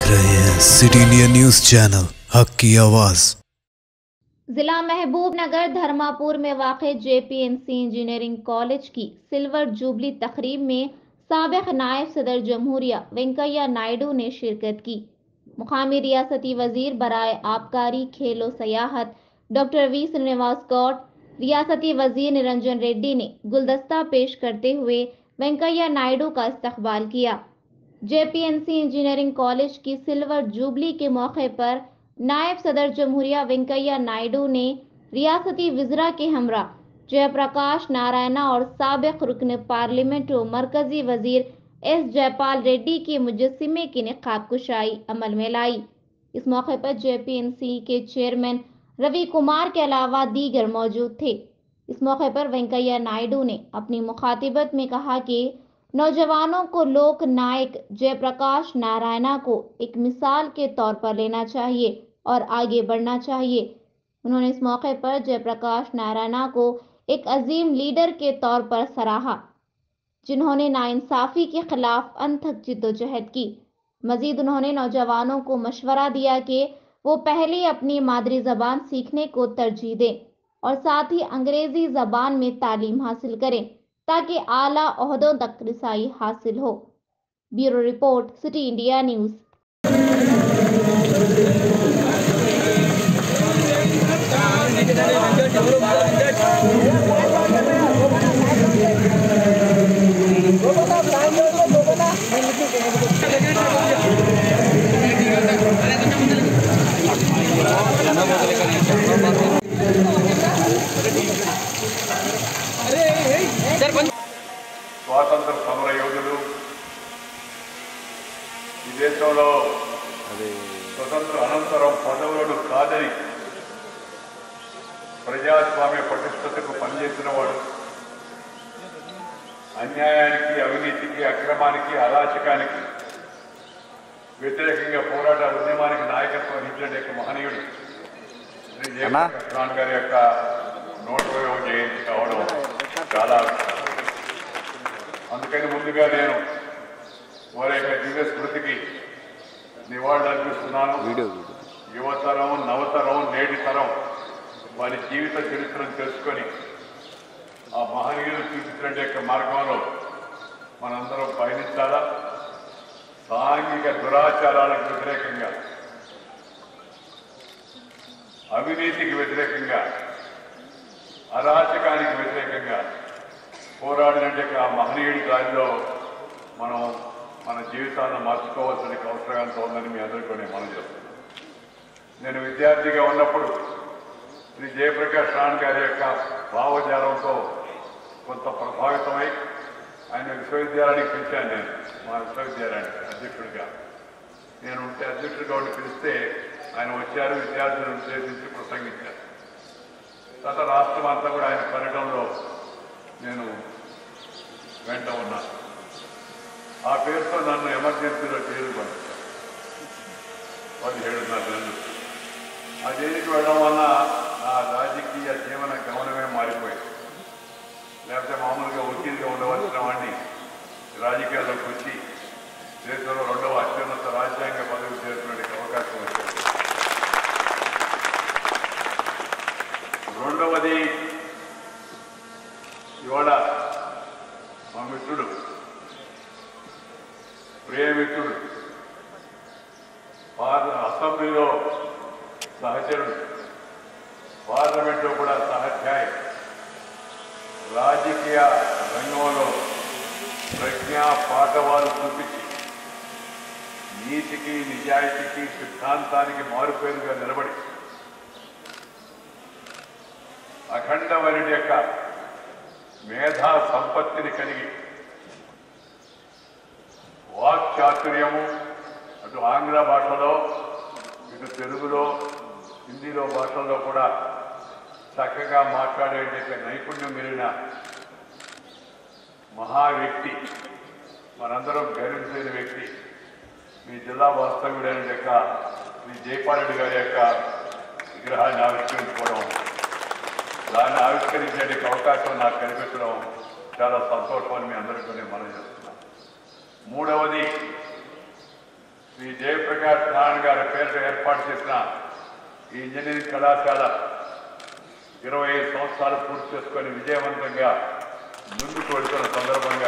रहे हैं city India news channel हक की आवाज। जिला महबूबनगर धर्मापुर में वाक़ जेपीएनसी इंजीनियरिंग कॉलेज की सिल्वर जुबली तकरीब में साबिक़ नायब सदर जमहूरिया वेंकैया नायडू ने शिरकत की। मुकामी रियासती वजीर बराए आबकारी खेलो सयाहत डॉक्टर वी श्रीनिवास गौड़, रियासती वजीर निरंजन रेड्डी ने गुलदस्ता पेश करते हुए वेंकैया नायडू का इस्तकबाल किया। जेपीएनसी इंजीनियरिंग कॉलेज की सिल्वर जुबली के मौके पर नायब सदर जमहूरिया वेंकैया नायडू ने रियासती वज़रा के हमरा जयप्रकाश नारायणा और साबिक़ रुकन पार्लियामेंट और मरकजी वजीर एस जयपाल रेड्डी के मुजस्समे की निकाब कुशाई अमल में लाई। इस मौके पर जेपीएनसी के चेयरमैन रवि कुमार के अलावा दीगर मौजूद थे। इस मौके पर वेंकैया नायडू ने अपनी मुखातिबत में कहा कि नौजवानों को लोक नायक जयप्रकाश नारायणा को एक मिसाल के तौर पर लेना चाहिए और आगे बढ़ना चाहिए। उन्होंने इस मौके पर जयप्रकाश नारायणा को एक अजीम लीडर के तौर पर सराहा, जिन्होंने नाइंसाफ़ी के खिलाफ अनथक जिद्दोजहद की। मजीद उन्होंने नौजवानों को मशवरा दिया कि वो पहले अपनी मादरी ज़बान सीखने को तरजीह दें और साथ ही अंग्रेज़ी ज़बान में तालीम हासिल करें ताकि आला ओहदों तक रिसाई हासिल हो। Bureau report, city India news. స్వాతంత్ర సమర యోధులు ఈ దేశంలో స్వతంత్ర అనంతరం పదవులను కాదని ప్రజాస్వామ్య పటిష్టతకు పనిచేసిన వాడు, అన్యాయానికి, అవినీతికి, అక్రమానికి, అరాచకానికి వ్యతిరేకంగా పోరాట ఉద్యమానికి నాయకత్వం వహించిన మహనీయుడు శ్రీ జయప్రకాష్ గారి యొక్క 120వ జయంతి కావడం చాలా, అందుకని ముందుగా నేను వారి యొక్క దివ్య స్మృతికి నివాళులు అర్పిస్తున్నాను. యువతరం, నవతరం, నేటి తరం వారి జీవిత చరిత్రను తెలుసుకొని ఆ మహనీయులు చూపించిన యొక్క మార్గంలో మనందరం పయనించాలా. సాంఘిక దురాచారాలకు వ్యతిరేకంగా, అవినీతికి వ్యతిరేకంగా, అరాచకానికి వ్యతిరేకంగా పోరాడినట్టు ఆ మహనీయుడి దారిలో మనం మన జీవితాలను మార్చుకోవాల్సిన అవసరం ఎంత ఉందని మీ అందరికీ నేను మనం చేస్తున్నాను. నేను విద్యార్థిగా ఉన్నప్పుడు శ్రీ జయప్రకాష్ నారాయణ గారి యొక్క భావజాలంతో కొంత ప్రభావితమై ఆయన విశ్వవిద్యాలయానికి పిలిచాను. నేను మా విశ్వవిద్యాలయానికి అధ్యక్షుడిగా నేను ఉంటే, అధ్యక్షుడిగా ఉండి పిలిస్తే ఆయన వచ్చారు, విద్యార్థులను ఉద్దేశించి ప్రసంగించారు. తర్వాత రాష్ట్రం అంతా కూడా ఆయన పర్యటనలో నేను వెంట ఉన్నాను. ఆ పేరుతో నన్ను ఎమర్జెన్సీలో జైలు పంపించారు 17.5 నెలలు. ఆ జైలుకి వెళ్ళడం వల్ల నా రాజకీయ జీవన గమనమే మారిపోయింది. లేకపోతే మామూలుగా వకీలుగా ఉండవలసిన వాడిని రాజకీయాల్లోకి వచ్చి దేశంలో 2వ అత్యున్నత రాజ్యాంగ పదవి చేరుకునే అవకాశం వచ్చింది. రెండవది, ఇవాళ మా మిత్రుడు, ప్రియమిత్రుడు, అసెంబ్లీలో సహచరుడు, పార్లమెంట్లో కూడా సహాధ్యాయి, రాజకీయ రంగంలో ప్రజ్ఞా పాఠవాలు చూపించి నీతికి, నిజాయితీకి, సిద్ధాంతానికి మారుపేరుగా నిలబడి అఖండమైన యొక్క మేధా సంపత్తిని కలిగి వాక్చాతుర్యము అటు ఆంగ్ల భాషలో, ఇటు తెలుగులో, హిందీలో భాషల్లో కూడా చక్కగా మాట్లాడే నైపుణ్యం కలిగిన మహా వ్యక్తి, మనందరం గౌరవించిన వ్యక్తి, మీ జిల్లా వాస్తవ్యుడైన యొక్క శ్రీ జయపాల్ రెడ్డి గారి యొక్క విగ్రహాన్ని ఆవిష్కరించుకోవడం, దాన్ని ఆవిష్కరించే అవకాశం నాకు కనిపించడం చాలా సంతోషం అని మీ అందరికీ నేను మనం చేస్తున్నాను. మూడవది, శ్రీ జయప్రకాష్ నారాయణ గారి పేరుతో ఏర్పాటు చేసిన ఈ ఇంజనీరింగ్ కళాశాల 25 సంవత్సరాలు పూర్తి చేసుకొని విజయవంతంగా ముందుకు వెళ్తున్న సందర్భంగా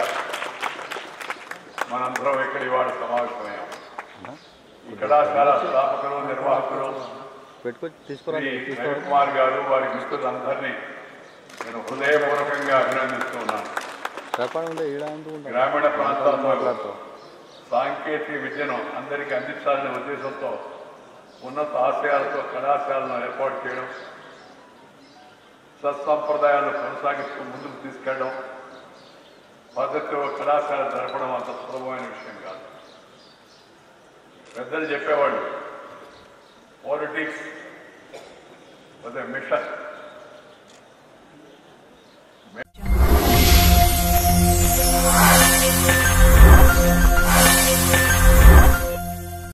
మనందరం ఇక్కడ ఇవాళ సమావేశమయ్యాం. ఈ కళాశాల స్థాపకులు నిర్వాహకులు శ్రీ రవికుమార్ గారు వారి మిత్రులందరినీ నేను హృదయపూర్వకంగా అభినందిస్తూ ఉన్నాను. గ్రామీణ ప్రాంతాల్లో సాంకేతిక విద్యను అందరికీ అందించాలనే ఉద్దేశంతో ఉన్నత ఆశయాలతో కళాశాలను ఏర్పాటు చేయడం, సత్సంప్రదాయాలను కొనసాగిస్తూ ముందుకు తీసుకెళ్ళడం, పద్ధతిలో కళాశాల జరపడం అంత సులభమైన విషయం కాదు. పెద్దలు చెప్పేవాళ్ళు పాలిటిక్స్ విత్ ఎ మిషన్